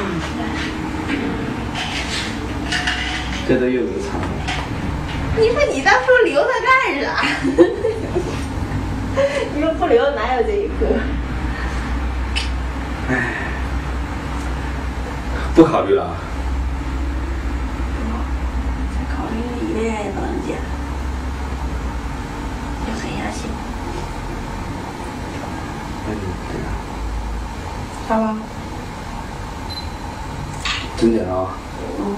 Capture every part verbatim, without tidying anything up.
这都又留长了。 你说你当初留它干啥？你说不留哪有这一刻？ 唉，不考虑了啊。 再考虑一个月也不能剪，就狠下心。 嗯，对啊。 好了。 真剪了啊？ 嗯。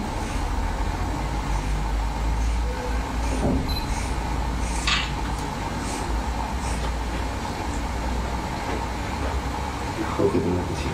后悔都来不及。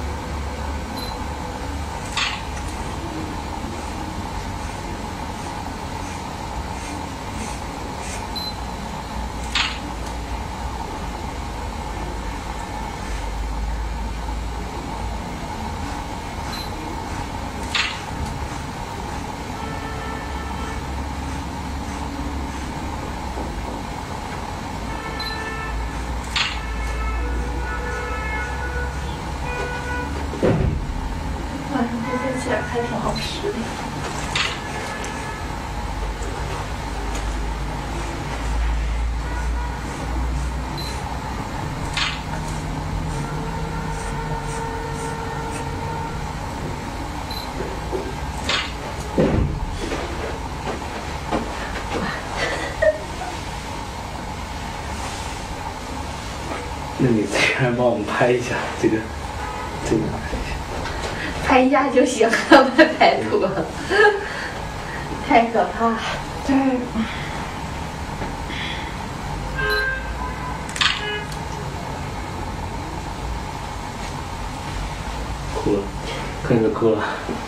还挺好吃的。 那你这样帮我们拍一下这个，这个拿一下。 拍一下就行了，别拍图，太可怕。对。 哭了，看着哭了。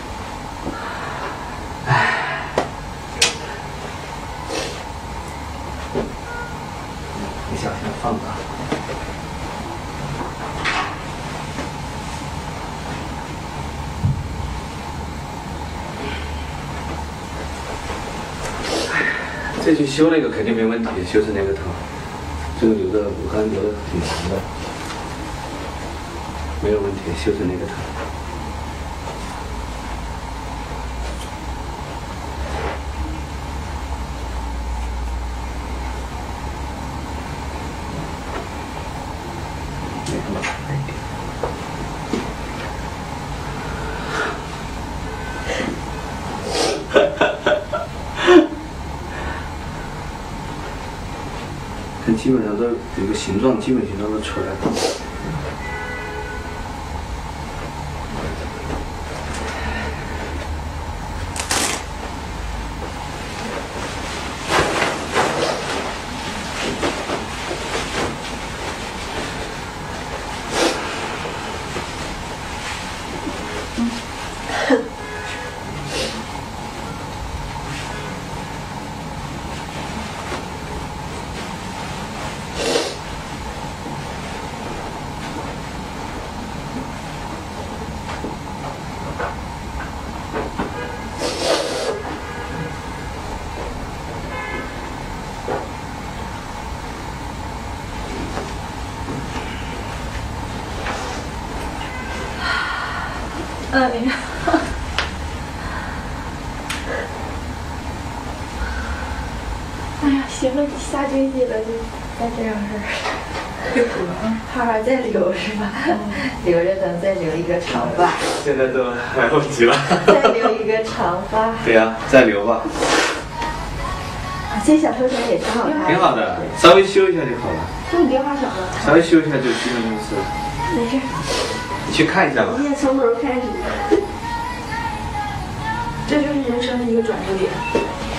唉，你小心放吧。这去修那个肯定没问题，修成那个头，这个留的我看留的挺长的，没有问题，修成那个头。基本上都有个形状，基本形状都出来了。 哎呀，哎呀，行了，下决心了，就再这样式儿，好好再留是吧？留着等再留一个长发。 现在都来不及了。 再留一个长发。 对呀、啊，再留吧。 啊，这小头绳也挺好看。 挺好的，稍微修一下就好了。 就别花小了。 稍微修一下就基本上是。 没事。 你去看一下吧。 你也从头开始。这就是人生的一个转折点。